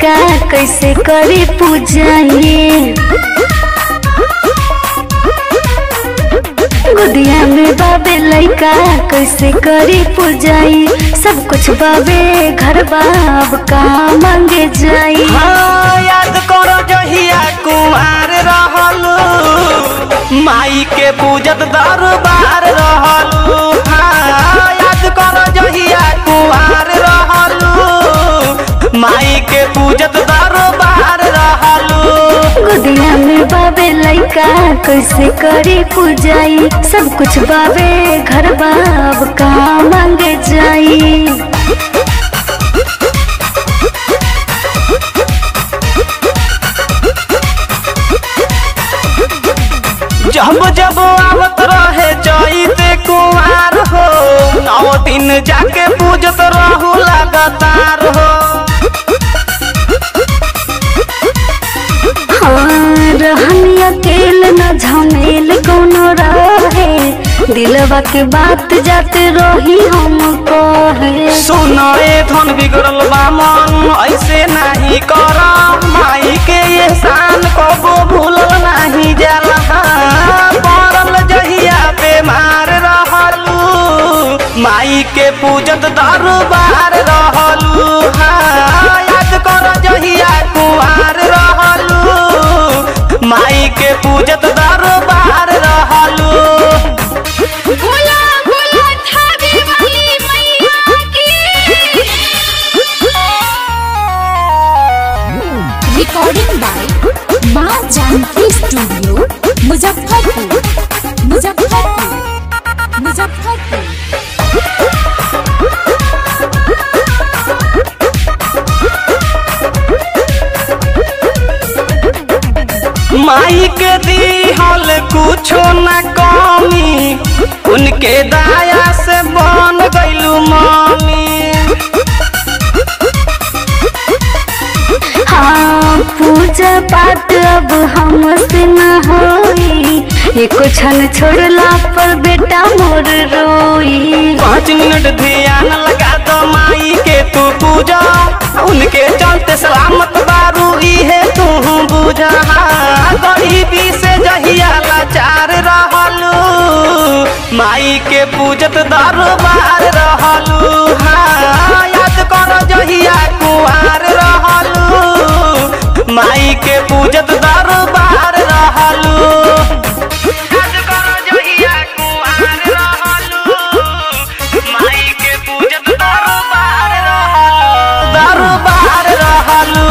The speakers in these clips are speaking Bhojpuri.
लइका कैसे करी पूजाई। गोदिया में बाबे लइका कैसे करी पूजाई। सब कुछ बाबे घर बाब का मांगे जाई। हाँ, याद करो जहिया कुमार रहलू, माई के पूजत दरबार रहलू। हाँ, याद करो जहिया कुमार रहलू, माई के पूजत दरबार रहलू। गोदिया में बाबे लइका कैसे करी पूजाई। सब कुछ बाबे घर बाब का मांगे जाई। जब जब आवत रहे चैते कुमार हो, 9 दिन जाके पूजत रहू लगातार हो। हाँ, रहनी अकेल न झमेल कोनो रहे। दिलवा के बात जाते रही हम कहे। सुनो ए धन बिगड़ल बा मन, ऐसे नहीं कर। माई के एहसान कबो भूलल नहीं जाला। पड़ल जहिया बेमार रहलू, माई के पूजत दरबार रहलू। हाँ, याद कर जहिया कुआर रहलू, माई के पूजत दरबार रहलू। रिकॉर्डिंग बाय माँ जानकी स्टूडियो, मुजफ्फरपुर। माई के दिहल कुछो न कमी, उनके दया से बन गइलू मम्मी। हाँ, पूजा पाठ अब हमसे न होई। एको क्षण छोड़ला पर बेटा मोर रोई। 5 मिनट ध्यान लगा दो माई के तू पूजा, उनके चलते सलामत बारू इहे तू बुझा। गरीबी से जहिया लाचार रहलू, माई के पूजत दरबार रहलू। हाँ, याद कर जहिया कुआर रहलू, माई के पूजत दरबार रहलू। याद कर जहिया कुआर रहलू, माई के पूजत दरबार रहलू। दरबार रहलू।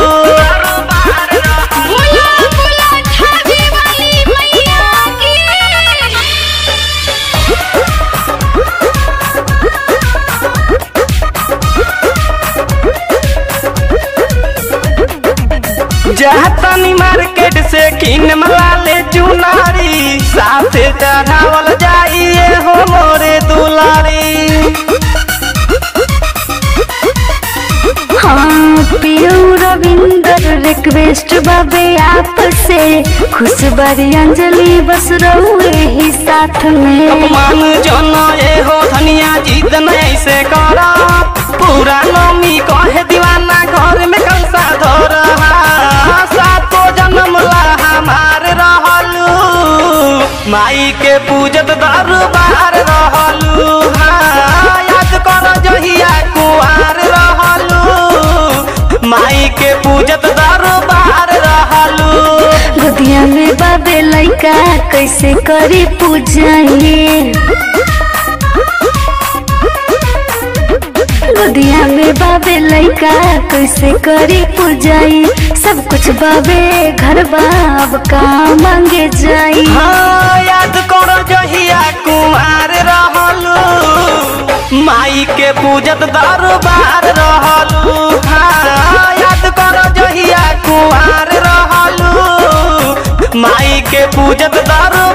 जातनी मार्केट से किन मलाले चुनारी, साथे चढ़ावल जाइए हो मोरे दुलारी। हाँ, पियू रविंदर रिक्वेस्ट बाबे आप से। खुश बड़ी अंजलि बस रहुए ही साथ में। अपमान जन ए हो धनिया जिद न ऐसे करा, पूरा नमी कहे दीवाना घर में कंसा धर। सातो जन्म ला हमार रहलू, माई के पूजत दरबार रहलू। हाँ, याद कर जहिया कुआर रहलू, माई के पूजत दरबार रहलू। गोदिया में बाबे लइका कैसे करी पूजाई। गोदिया में बाबे लइका कैसे करी पूजाई। सब कुछ बाबे घर बाब का मांगे जाई। हाँ, याद करो जहिया कुमार रहलू, माई के पूजत दरबार रहलू। हाँ, याद करो जहिया कुमार रहलू, माई के पूजत दरबार